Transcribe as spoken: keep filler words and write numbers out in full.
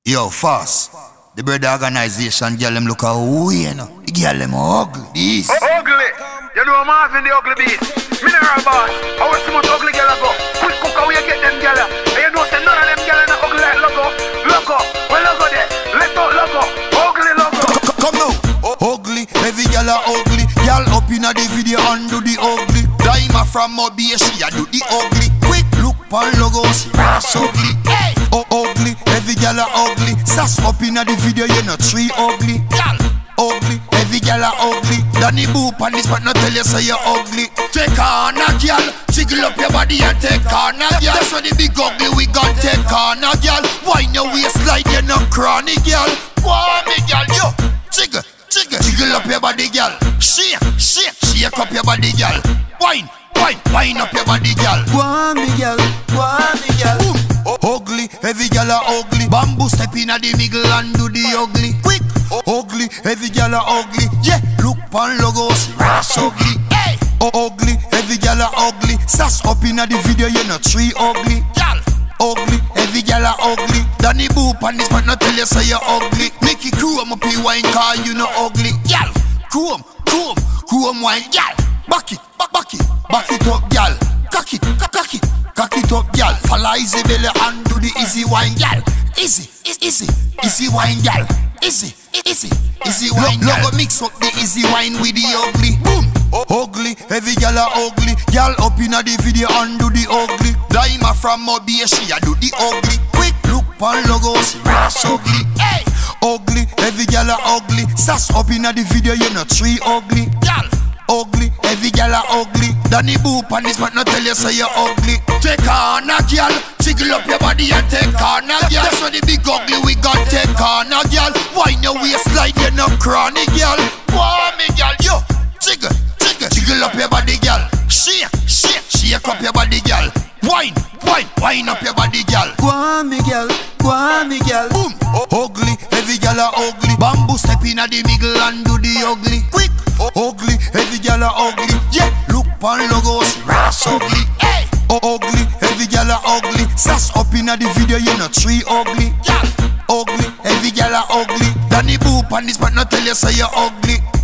Yo, fast. The brother organization, girl them look a way, you know. The girl them ugly. This. Oh, ugly. You know Marvin the ugly beat. Mineral boss. I want some ugly girl go. Quick cook how you get them girl. And you know say none of them girl are ugly like logo. Logo. Well logo there. Let's out logo. Ugly logo. Come now. Ugly. Every girl are ugly. Girl up in the video and do the ugly. Dima from Mobile, she a do the ugly. Quick look pan logo. She rash ugly. Hey. Oh, ugly, every girl are ugly. Sass up in the video, you know three ugly. Girl, ugly, every girl are ugly. Danny boop on this but not tell you say you're ugly. Take on a girl, jiggle up your body and take on a girl. That's when the big ugly we gon' take on a girl. Wine your waistline, you no chronic girl. Why me girl, yo, jiggle, jiggle, jiggle up your body girl. Shake, shake, shake up your body girl. Wine, wine, wine up your body girl. Why me girl, why me girl. Boom. Ugly, every girl are ugly. Bamboo step in at the middle and do the ugly. Quick, ugly, every girl are ugly. Yeah, look pan logo, she rash ugly. Hey, ugly, every girl are ugly. Sass up in at the video, you know three ugly. Girl, ugly, every girl are ugly. Danny boop on this but not tell you say you're ugly. Mickey Chrome up in wine car, you know ugly. Girl, Chrome, Chrome, Chrome wine. Girl, back it, back, back it, back it up, girl. Cock it, cock it. Cock it up, y'all. Follow easy belly and do the easy wine, y'all. Easy, easy, easy wine, y'all. Easy, easy, easy wine, y'all. Logo mix up the easy wine with the ugly. Boom, ugly, every girl are ugly. Y'all up in the video and do the ugly. Dima from Mobile, she a do the ugly. Quick look pan logo, she rash ugly. Hey, ugly, every girl are ugly. Sass up in the video, you know three ugly. Y'all. Ugly, every girl are ugly. Danny boop on this but not tell you say you're ugly. Take on a girl, jiggle up your body and take on a girl. That's when the big ugly we got take on a girl. Wine your waistline, you no chronic girl. Why me girl, yo, jiggle, jiggle, jiggle up your body girl. Shake, shake, shake up your body girl. Wine, wine, wine up your body girl. Why me girl, why me girl. Boom, ugly, every girl are ugly. Bamboo step in at the middle and do the ugly. Quick. Ugly, every girl are ugly. Yeah, look pan logo, she rash ugly. Hey, ugly, every girl are ugly. Sass up in the video, you know three ugly. Yeah, ugly, every girl are ugly. Danny boop on this but not tell you say you're ugly.